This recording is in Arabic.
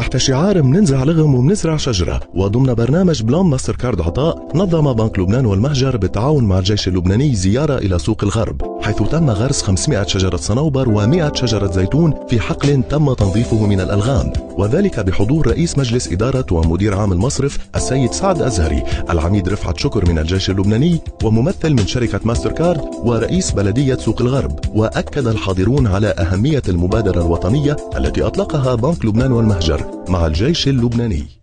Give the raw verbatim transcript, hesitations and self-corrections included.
تحت شعار مننزع لغم ومنزرع شجرة، وضمن برنامج بلان ماستر كارد عطاء، نظم بنك لبنان والمهجر بالتعاون مع الجيش اللبناني زيارة إلى سوق الغرب، حيث تم غرس خمسمائة شجرة صنوبر ومائة شجرة زيتون في حقل تم تنظيفه من الألغام، وذلك بحضور رئيس مجلس إدارة ومدير عام المصرف السيد سعد أزهري، العميد رفعت شكر من الجيش اللبناني، وممثل من شركة ماستر كارد، ورئيس بلدية سوق الغرب. وأكد الحاضرون على أهمية المبادرة الوطنية التي أطلقها بنك لبنان والمهجر مع الجيش اللبناني.